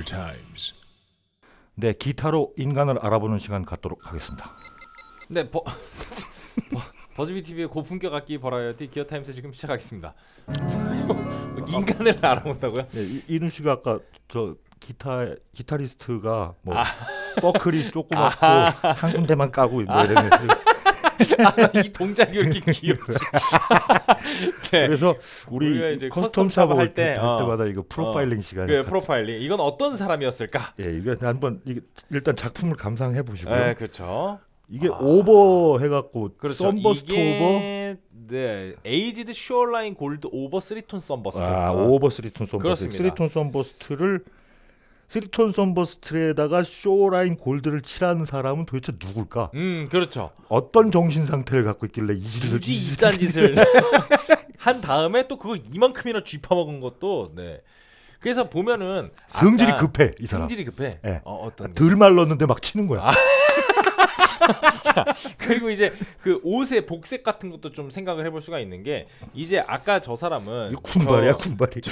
times. 네, 기타로 인간을 알아보는 시간 갖도록 하겠습니다. 네, 버즈비 TV의 고품격 악기 버라이어티 기어 타임스 지금 시작하겠습니다. 인간을 알아본다고요? 네, 이누 씨가 아까 저 기타리스트가 뭐 버클이 조그맣고 한 군데만 까고 뭐 이런 이 동작이 이렇게 귀엽지. 네. 그래서 우리 이제 커스텀샵 할 때마다 이거 프로파일링 시간. 그 프로파일링. 이건 어떤 사람이었을까? 예, 이거 한번 일단 작품을 감상해 보시고요. 네, 그렇죠. 이게 오버 해갖고 그렇죠. 썬버스트 오버. 네, 에이지드 쇼어라인 골드 오버 3톤 썬버스트. 오버 3톤 썬버스트. 3톤 썬버스트를 3톤 썬버스트에다가 쇼라인 골드를 칠하는 사람은 도대체 누굴까? 그렇죠. 어떤 정신 상태를 갖고 있길래 굳이 이딴 짓을 한 다음에 또 그걸 이만큼이나 쥐파먹은 것도 네. 그래서 보면은 성질이 급해 이 사람. 성질이 급해. 네. 어떤 덜 말랐는데 막 치는 거야. 자, 그리고 이제 그 옷의 복색 같은 것도 좀 생각을 해볼 수가 있는 게 이제 아까 저 사람은 군발이야 군발이.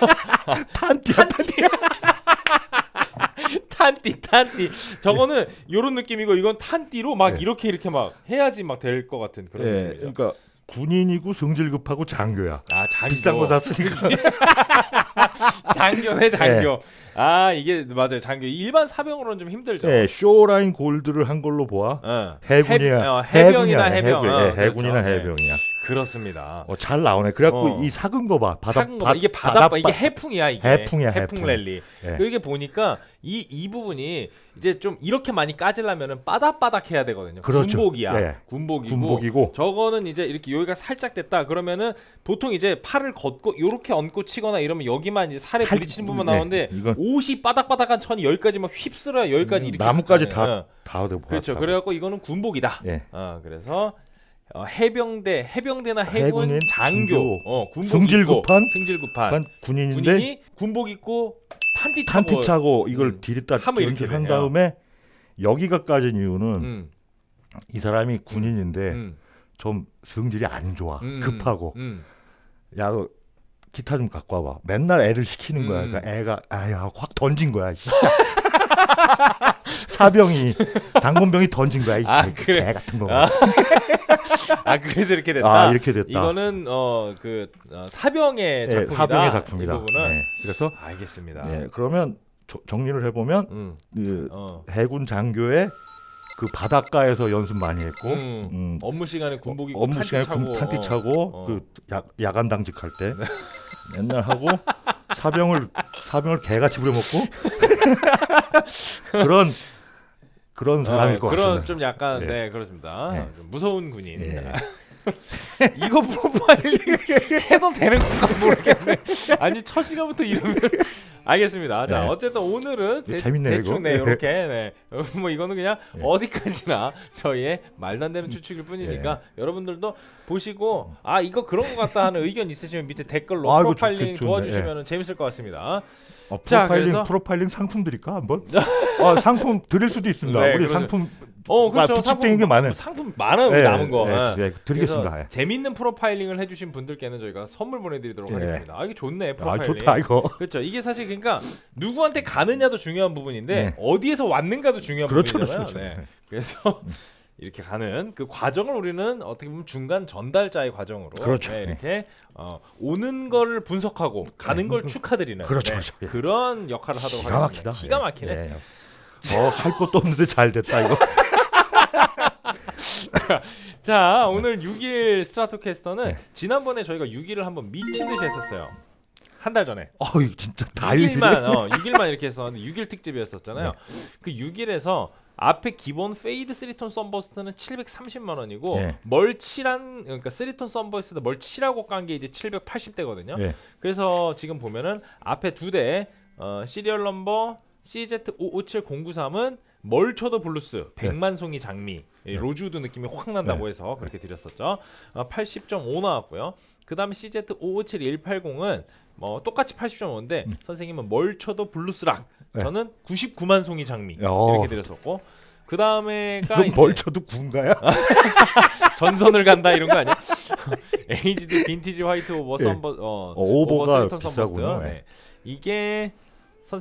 탄띠 저거는 요런 느낌이고 이건 탄띠로 막 이렇게 막 해야지 막 될 것 같은 그런 느낌이죠. 그러니까 군인이고 성질 급하고 장교야. 장교. 비싼 거 샀으니까. 장교네 장교. 이게 맞아요 장교. 일반 사병으로는 좀 힘들죠. 네, 쇼라인 골드를 한 걸로 보아. 해군이야. 해병이나 해병. 해군이나 그렇죠. 해병이야. 그렇습니다. 잘 나오네. 그래갖고 이 삭은 거 봐. 이게 바다 이게 해풍이야 이게. 해풍이야. 해풍 랠리. 이게 보니까 이 부분이 이제 좀 이렇게 많이 까지려면은 바닥바닥해야 되거든요. 그렇죠. 군복이야. 군복이고. 저거는 이제 이렇게 여기가 살짝 됐다 그러면은 보통 이제 팔을 걷고 요렇게 얹고 치거나 이러면 여기만 이제 살에 부딪히는 부분 나오는데 옷이 바닥바닥한 천이 여기까지 막 휩쓸어야 여기까지 이렇게 나무까지 다 되고. 그렇죠. 그래갖고 이거는 군복이다. 그래서 해병대나 해군 장교, 승질 급한 군인인데 군인이 군복 입고 탄티 차고 이걸 디렸다 한 다음에 여기가 까진 이유는 이 사람이 군인인데 좀 성질이 안 좋아. 급하고 야 기타 좀 갖고 와봐. 맨날 애를 시키는 거야. 그러니까 애가 확 던진 거야. 사병이 당근병이 던진 거야. 그래. 개 같은 거. 그래서 이렇게 됐다. 이렇게 됐다. 이거는 사병의 작품이다. 사병의 작품이다. 이 부분은. 그래서 알겠습니다. 그러면 정리를 해보면 해군 장교의 그 바닷가에서 연습 많이 했고 업무 시간에 군복 입고 탄티 차고 그 야간 당직할 때 맨날 하고 사병을 개같이 부려먹고 그런 사람일 것 같습니다. 그런 좀 약간 그렇습니다. 좀 무서운 군인. 이거 프로파일링 해도 되는 건가 모르겠네. 아니 첫 시간부터 이러면 알겠습니다. 자 어쨌든 오늘은 대충 이렇게 뭐 이거는 그냥 어디까지나 저희의 말도 안 되는 추측일 뿐이니까 여러분들도 보시고 이거 그런 것 같다 하는 의견 있으시면 밑에 댓글로 프로파일링 도와주시면 재밌을 것 같습니다. 프로파일링 상품 드릴까 한번? 상품 드릴 수도 있습니다. 우리 그래서, 상품 그렇죠. 상품 많아요. 남은 거. 드리겠습니다. 재밌는 프로파일링을 해주신 분들께는 저희가 선물 보내드리도록 하겠습니다. 이게 좋네 프로파일링. 좋다 이거. 그렇죠. 이게 사실 그러니까 누구한테 가느냐도 중요한 부분인데 어디에서 왔는가도 중요한 부분이잖아요. 그렇죠. 그래서 이렇게 가는 그 과정을 우리는 어떻게 보면 중간 전달자의 과정으로 이렇게 오는 걸 분석하고 가는 걸 축하드리는 그런 역할을 하도록 하겠습니다. 기가 막히네. 할 것도 없는데 잘 됐다 이거. 자 오늘 6일 스트라토캐스터는 지난번에 저희가 6일을 한번 미친 듯이 했었어요. 한 달 전에. 진짜 6일만 이렇게 해서 6일 특집이었었잖아요. 그 6일에서 앞에 기본 페이드 3톤 썬버스트는 730만 원이고 멀칠한 그러니까 3톤 썬버스트도 멀칠하고 깐 게 이제 780대거든요. 그래서 지금 보면은 앞에 두 대 시리얼 넘버 CZ557093은 멀쳐도 블루스 100만 송이 장미 로즈우드 느낌이 확 난다고 해서 그렇게 드렸었죠. 80.5 나왔고요. 그 다음에 CZ557180은 똑같이 80.5인데 선생님은 멀쳐도 블루스락 저는 99만 송이 장미 이렇게 드렸었고 그 다음에가 멀쳐도 군가야? 전선을 간다 이런 거 아니야? 에이지드 빈티지 화이트 오버 썬버 오버가 비싸구나. 이게 선생님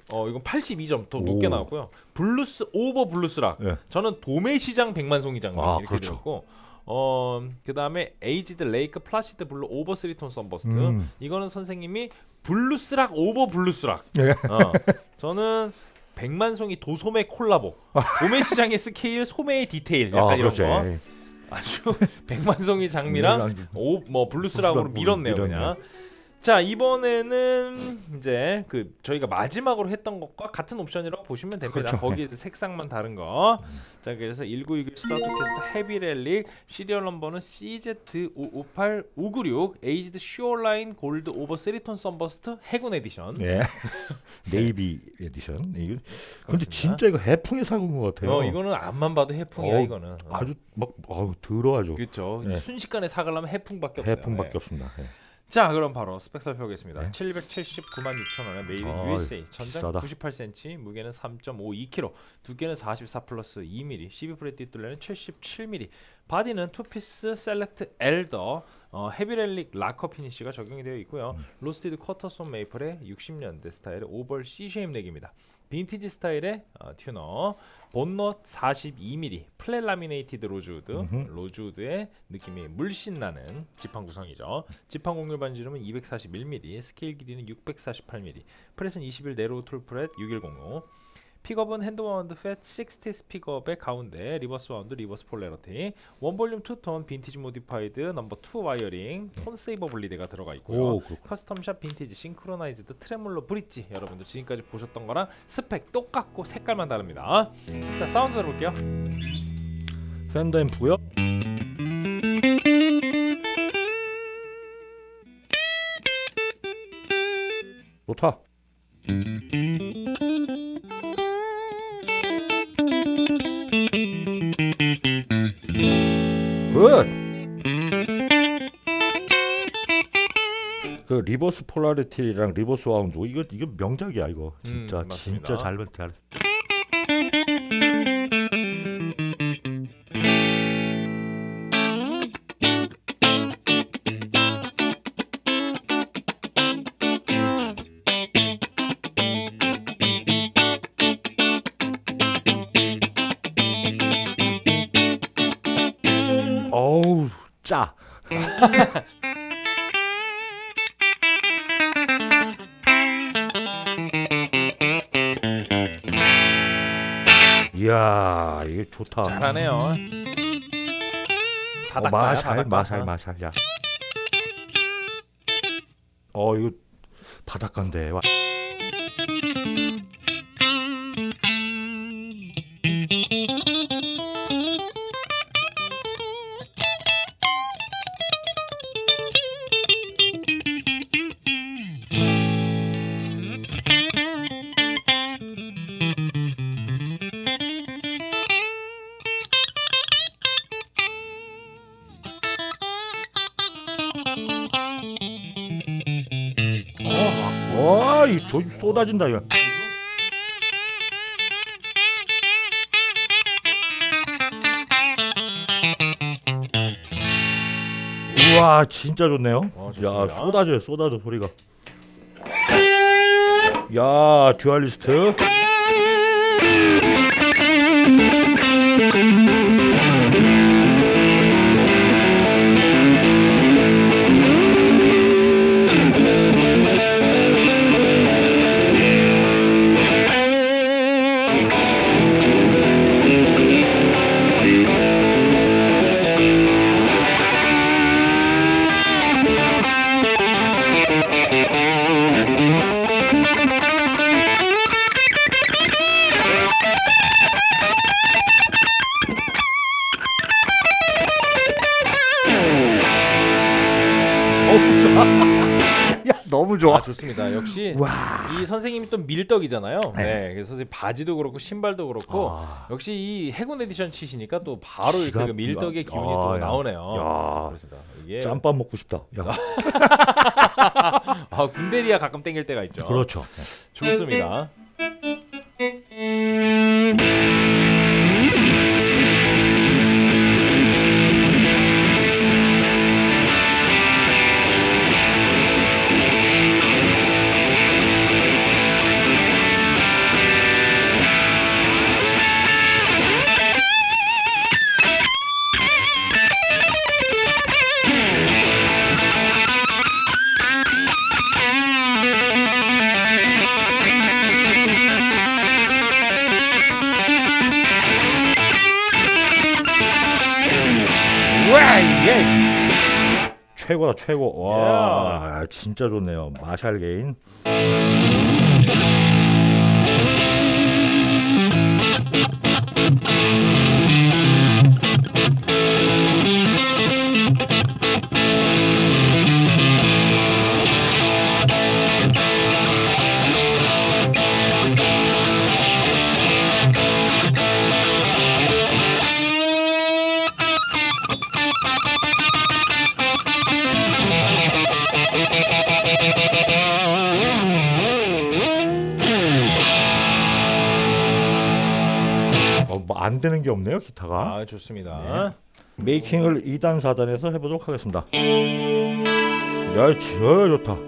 이건 82점 더 높게 나왔고요. 블루스 오버 블루스락. 네. 저는 도매시장 백만송이 장면 이렇게 그렇죠. 들었고 그다음에 에이지드 레이크 플라시드 블루 오버 3톤 썬버스트. 이거는 선생님이 블루스락 오버 블루스락. 네. 저는 백만송이 도소매 콜라보. 도매시장의 스케일, 소매의 디테일 약간 이런 거. 아주 백만송이 장미랑 블루스락으로 밀었네요 그냥. 자 이번에는 이제 저희가 마지막으로 했던 것과 같은 옵션이라고 보시면 됩니다. 그렇죠. 거기 색상만 다른 거. 자 그래서 1921 스트라토캐스터 헤비렐릭 시리얼 넘버는 CZ558596 에이지드 슈어라인 골드 오버 3톤 썬버스트 해군 에디션. 네. 네이비 에디션. 근데 진짜 이거 해풍에 사온 것 같아요. 이거는 앞만 봐도 해풍이야 이거는. 아주 막 더러워져. 그렇죠. 네. 순식간에 사가려면 해풍밖에 없어요. 해풍밖에 없습니다. 네. 자 그럼 바로 스펙 살펴보겠습니다. 네. 779만 6천원에 메이드 USA 전장 98cm 무게는 3.52kg 두께는 44 플러스 2mm 12프레 뒷둘레는 77mm 바디는 투피스 셀렉트 엘더 헤비렐릭 락커 피니쉬가 적용이 되어 있고요. 로스티드 쿼터손 메이플의 60년대 스타일의 오벌 C-쉐임 넥입니다. 빈티지 스타일의 튜너 본넛 42mm 플랫 라미네이티드 로즈우드의 느낌이 물씬 나는 지판 구성이죠. 지판 곡률 반지름은 241mm 스케일 길이는 648mm 프렛은 21 네로우 톨프렛 6105 픽업은 핸드와운드 팻 60 픽업의 가운데 리버스 와운드 리버스 폴레러티 원볼륨 투톤 빈티지 모디파이드 넘버 2 와이어링 톤 세이버 블리드가 들어가 있고요. 커스텀샵 빈티지 싱크로나이즈드 트레몰로 브릿지 여러분들 지금까지 보셨던 거랑 스펙 똑같고 색깔만 다릅니다. 자 사운드 들어볼게요. 팬더 앰프고요. 좋다. 굿. 그 리버스 폴라리티랑 리버스 와운드 이거 명작이야 이거 진짜 진짜 잘. 어우 짜. 이야 이게 좋다. 잘하네요. 마샬 야. 이거 바닷가인데. 저 쏟아진다 이거. 우와 진짜 좋네요. 야 쏟아져 소리가. 야 듀얼리스트. 야 너무 좋아. 좋습니다. 역시 이 선생님이 또 밀떡이잖아요. 네, 그래서 선생님 바지도 그렇고 신발도 그렇고 역시 이 해군 에디션 치시니까 또 바로 이렇게 밀떡의 기운이 또 나오네요. 그렇습니다. 이게 짬밥 먹고 싶다. 군대리아 가끔 땡길 때가 있죠. 그렇죠. 좋습니다. 와 이게 최고다 최고. 와 진짜 좋네요. 마샬 게인. 안 되는 게 없네요 기타가. 아 좋습니다. 네. 메이킹을 2단 4단에서 해보도록 하겠습니다. 야 진짜 좋다.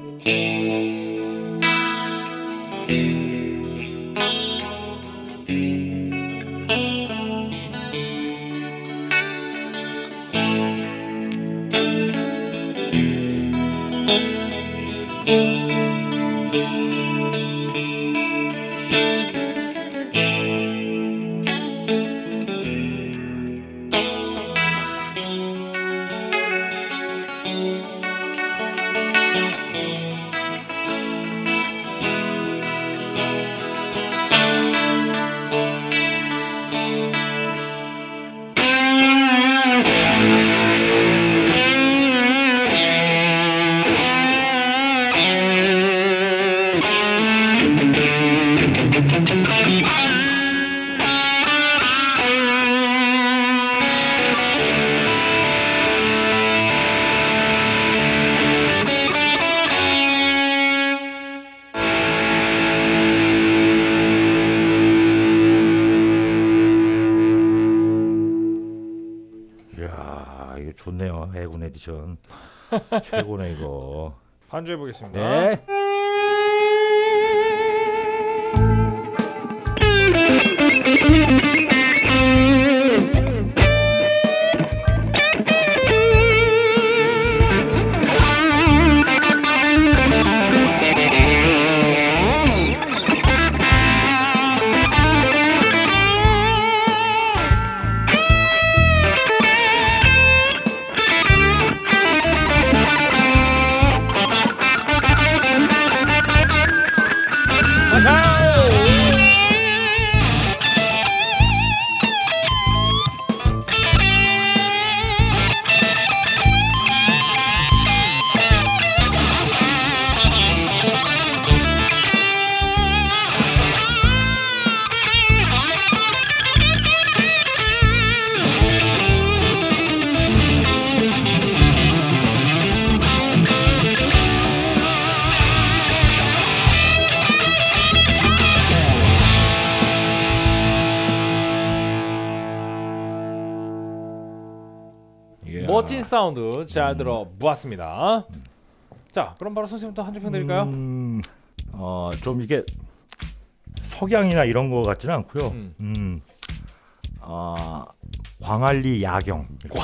이야 이거 좋네요. 해군 에디션 최고네 이거. 반주해 보겠습니다. 네. 멋진 사운드 잘 들어보았습니다. 자, 그럼 바로 선생님부터 한 줄 평 드릴까요? 좀 이게 석양이나 이런 거 같지는 않고요. 광안리 야경.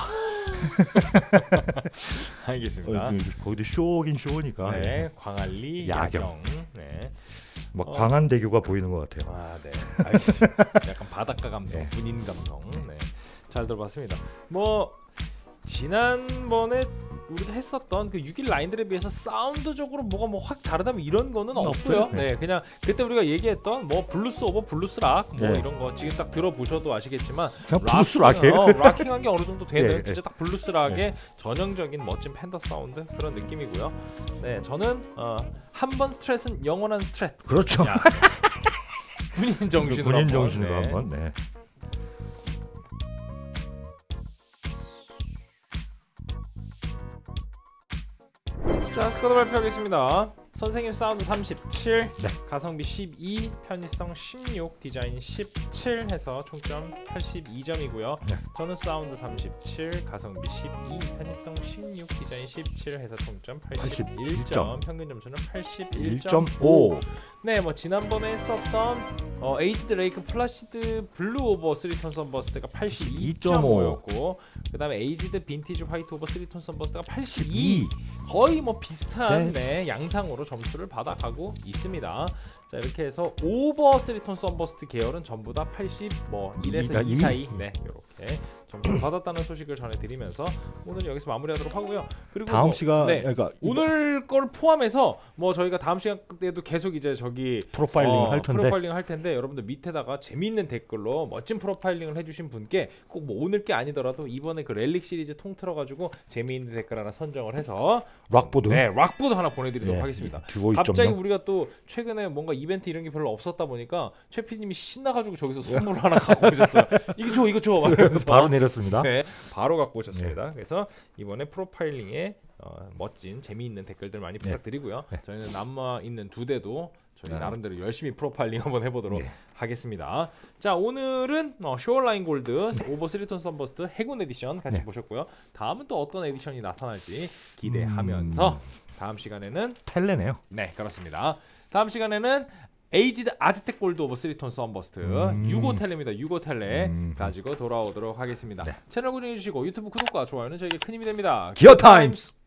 알겠습니다. 거기도 쇼긴 쇼니까. 네, 광안리 야경. 네. 막 광안대교가 보이는 것 같아요. 아, 네. 알겠습니다. 약간 바닷가 감성, 네. 군인 감성. 네. 잘 들어봤습니다. 뭐 지난번에 우리가 했었던 그 6일 라인들에 비해서 사운드적으로 뭐가 뭐 확 다르다면 이런 거는 없고요. 네. 네, 그냥 그때 우리가 얘기했던 뭐 블루스 오버 블루스 락 뭐 네. 이런 거 지금 딱 들어보셔도 아시겠지만 블루스 락이에요. 락킹한 게 어느 정도 되는 네, 진짜 딱 블루스 락의 전형적인 멋진 팬더 사운드 그런 느낌이고요. 네, 저는 한 번 스트랫은 영원한 스트랫. 그렇죠. 군인 정신으로 한번. 네. 자, 스코어 발표하겠습니다. 선생님 사운드 37, 네. 가성비 12, 편의성 16, 디자인 17 해서 총점 82점이고요. 네. 저는 사운드 37, 가성비 12, 편의성 16, 디자인 17 해서 총점 81점, 평균 점수는 81.5. 네, 뭐 지난번에 했었던 에이지드 레이크 플라시드 블루 오버 3톤 선버스트가 82.5였고 그 다음에 에이지드 빈티지 화이트 오버 3톤 선버스트가 82. 거의 뭐 비슷한 네, 양상으로 점수를 받아가고 있습니다. 자, 이렇게 해서 오버 3톤 선버스트 계열은 전부 다 80 뭐 1에서 2 사이 네, 이렇게 점수를 받았다는 소식을 전해드리면서 오늘 여기서 마무리하도록 하고요. 그리고 다음 시간 그러니까 오늘 걸 포함해서 저희가 다음 시간 때도 계속 이제 프로파일링 할 텐데 여러분들 밑에다가 재미있는 댓글로 멋진 프로파일링을 해주신 분께 꼭 뭐 오늘 게 아니더라도 이번에 그 렐릭 시리즈 통틀어가지고 재미있는 댓글 하나 선정을 해서 락보드 락보드 하나 보내드리도록 하겠습니다. 갑자기 우리가 또 최근에 뭔가 이벤트 이런 게 별로 없었다 보니까 최 PD님이 신나가지고 저기서 선물 하나 갖고 오셨어요. 이거 줘 말하면서 바로 내렸습니다. 바로 갖고 오셨습니다. 그래서 이번에 프로파일링에 멋진 재미있는 댓글들 많이 부탁드리고요. 저희는 남아 있는 2대도 저희 나름대로 열심히 프로파일링 한번 해보도록 하겠습니다. 자, 오늘은 쇼어라인 골드 오버 3톤 썬버스트 해군 에디션 같이 보셨고요. 다음은 또 어떤 에디션이 나타날지 기대하면서 다음 시간에는 텔레네요. 네, 그렇습니다. 다음 시간에는 에이지드 아즈텍 골드 오버 3톤 썬버스트 6호 텔레입니다. 6호 텔레 가지고 돌아오도록 하겠습니다. 채널 고정해주시고 유튜브 구독과 좋아요는 저에게 큰 힘이 됩니다. 기어 타임스!